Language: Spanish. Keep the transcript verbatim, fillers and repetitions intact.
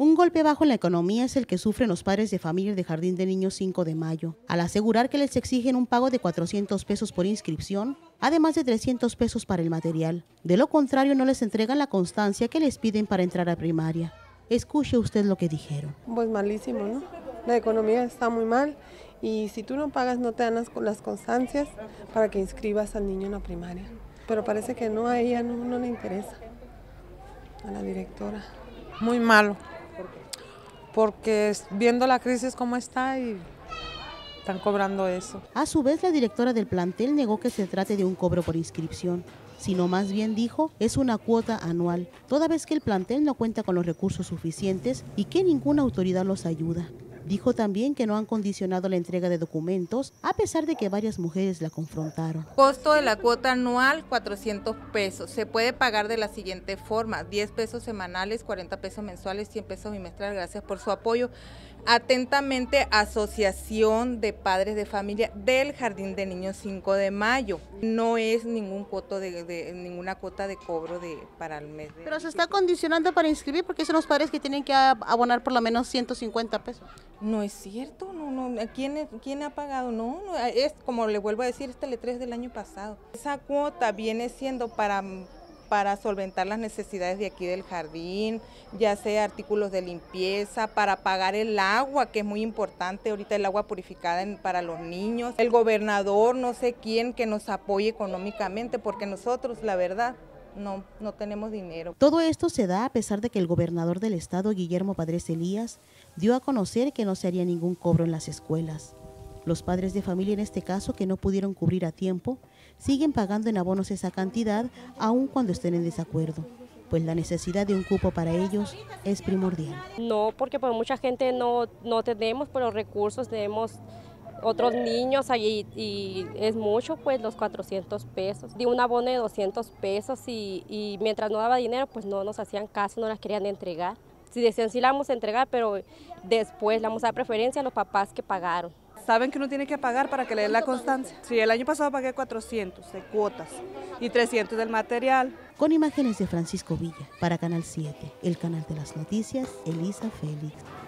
Un golpe bajo en la economía es el que sufren los padres de familia de Jardín de Niños cinco de mayo, al asegurar que les exigen un pago de cuatrocientos pesos por inscripción, además de trescientos pesos para el material. De lo contrario, no les entregan la constancia que les piden para entrar a primaria. Escuche usted lo que dijeron. Pues malísimo, ¿no? La economía está muy mal y si tú no pagas no te dan las, las constancias para que inscribas al niño en la primaria. Pero parece que no, a ella no, no le interesa, a la directora. Muy malo, porque viendo la crisis como está y están cobrando eso. A su vez, la directora del plantel negó que se trate de un cobro por inscripción, sino más bien dijo es una cuota anual, toda vez que el plantel no cuenta con los recursos suficientes y que ninguna autoridad los ayuda. Dijo también que no han condicionado la entrega de documentos, a pesar de que varias mujeres la confrontaron. Costo de la cuota anual, cuatrocientos pesos. Se puede pagar de la siguiente forma: diez pesos semanales, cuarenta pesos mensuales, cien pesos bimestrales. Gracias por su apoyo. Atentamente, Asociación de Padres de Familia del Jardín de Niños cinco de mayo. No es ningún costo de, de ninguna cuota de cobro de para el mes. De Pero se está condicionando para inscribir porque son los padres que tienen que abonar por lo menos ciento cincuenta pesos. No es cierto, no, no. ¿Quién, quién ha pagado? No, no, es como le vuelvo a decir, este letrero es del año pasado. Esa cuota viene siendo para para solventar las necesidades de aquí del jardín, ya sea artículos de limpieza, para pagar el agua, que es muy importante ahorita, el agua purificada en, para los niños, el gobernador, no sé quién, que nos apoye económicamente, porque nosotros, la verdad, no, no tenemos dinero. Todo esto se da a pesar de que el gobernador del estado, Guillermo Padres Elías, dio a conocer que no se haría ningún cobro en las escuelas. Los padres de familia, en este caso, que no pudieron cubrir a tiempo, siguen pagando en abonos esa cantidad, aun cuando estén en desacuerdo, pues la necesidad de un cupo para ellos es primordial. No, porque pues mucha gente no, no tenemos pues, los recursos, tenemos otros niños allí y es mucho, pues los cuatrocientos pesos. Di un abono de doscientos pesos y, y mientras no daba dinero, pues no nos hacían caso, no las querían entregar. Si decían sí la vamos a entregar, pero después le vamos a dar preferencia a los papás que pagaron. Saben que uno tiene que pagar para que le den la constancia. Sí, el año pasado pagué cuatrocientos de cuotas y trescientos del material. Con imágenes de Francisco Villa, para Canal siete, el canal de las noticias, Elisa Félix.